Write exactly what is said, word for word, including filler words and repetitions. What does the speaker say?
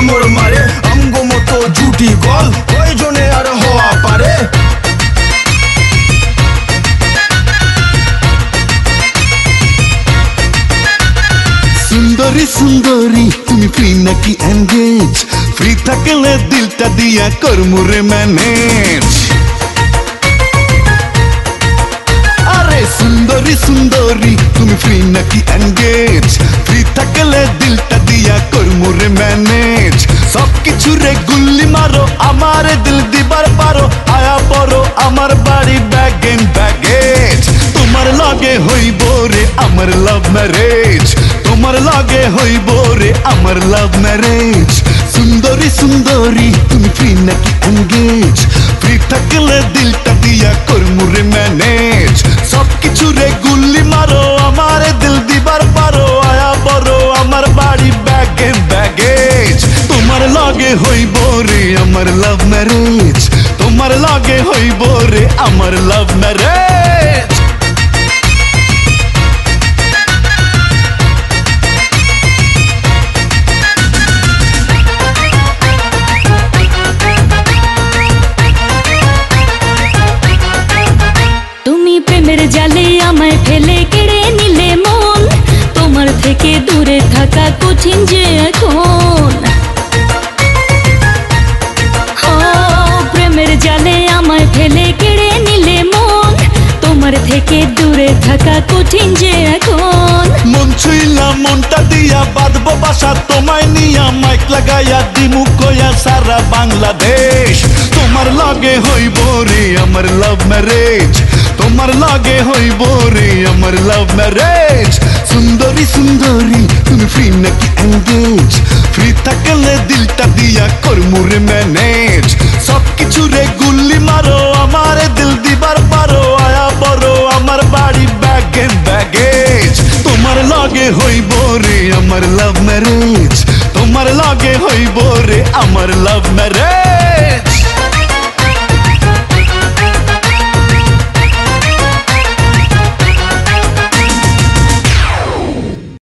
মোর মারে আমগো মতো জুটি গল কয়জনে আর হওয়া পারে সুন্দরী সুন্দরী তুমি ফ্রি নাকি এনগেজ ফ্রি থাকলে দিলটা দিয়া করমুরে ম্যানেজ আরে সুন্দরী সুন্দরী তুমি ফ্রি নাকি এনগেজ ফ্রি থাকলে দিলটা দিয়া করমুরে ম্যানেজ সব কিছু রে গুল্লি মারো আমার দিল দিবার পারো আয়া পড়ো আমার বাড়ি ব্যাগ এন্ড ব্যাগেজ তোমার লাগে হইব রে আমার লাভ ম্যারেজ তোমার লাগে হইব রে আমার লাভ ম্যারেজ সুন্দরী সুন্দরী তুমি ফ্রি নাকি এনগেজ ফ্রি থাকলে দিলটা দিয়া করমুরে ম্যানেজ সব কিছু রে গুল্লি মারো আমার দিল দিবার পারো আয়া বড় আমার বাড়ি ব্যাগ এন্ড ব্যাগেজ তোমার লাগে হইব রে আমার লাভ ম্যারেজ তোমার লাগে হইব রে আমার লাভ ম্যারেজ প্রেমের জালে আমায় ফেলে কেড়ে নিলে মন তোমার থেকে দূরে থাকা কঠিন যে এখন প্রেমের জালে আমায় ফেলে কেড়ে নিলে মন তোমার থেকে দূরে থাকা কঠিন যে এখন মন ছুইলা মনটা দিয়া বাঁধবো বাসা তোমায় নিয়া মাইক লাগাইয়া দিমু কয়া সারা বাংলাদেশ তোমার লাগে হইব রে আমার লাভ ম্যারেজ তোমার লাগে হইব রে আমার লাভ ম্যারেজ সুন্দরী সুন্দরী তুমি ফ্রি নাকি এনগেজ ফ্রি থাকলে দিলটা দিয়া করমুরে ম্যানেজ সব কিছু রে গুল্লি মারো আমার দিল দিবার পারো আয়া বড় আমার বাড়ি ব্যাগ এন্ড ব্যাগেজ তোমার লাগে হইব রে আমার লাভ ম্যারেজ তোমার লাগে হইব রে আমার লাভ ম্যারেজ